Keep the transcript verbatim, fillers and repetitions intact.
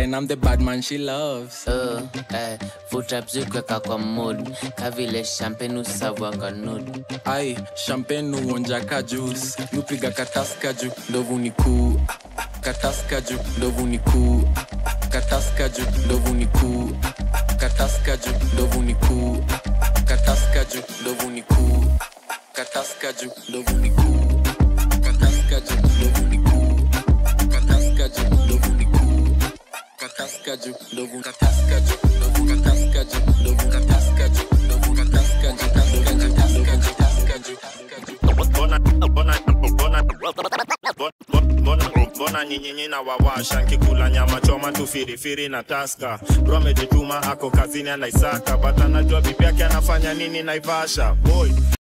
and I'm the bad man she loves. Oh, eh, foot trap zikweka kwa mood. Kavile champagne usavwa kwa nude. Ai, champagne uonja ka juice. Nupiga kataska ju, ndovu ni kuu. Kataska ju, ndovu ni kuu. Kataska ju, ndovu ni kuu. Kataska ju, ndovu ni kuu. Kataska ju, ndovu ni kuu. Kataska ju, ndovu ni kuu. Kataska ju, ndovu ni kuu. Kataska ju, ndovu ni kuu. Kataska ju, ndovu kataska ju, ndovu kataska ju, ndovu kataska ju, ndovu kataska ju, kataska ju, kataska ju. Bona bona bona bona bona nyinyi na wawasha nkikula nyama choma tu firifiri na taska. Bro amejituma ako kazini anaisaka, but anajua bibi yake anafanya nini Naivasha. Boy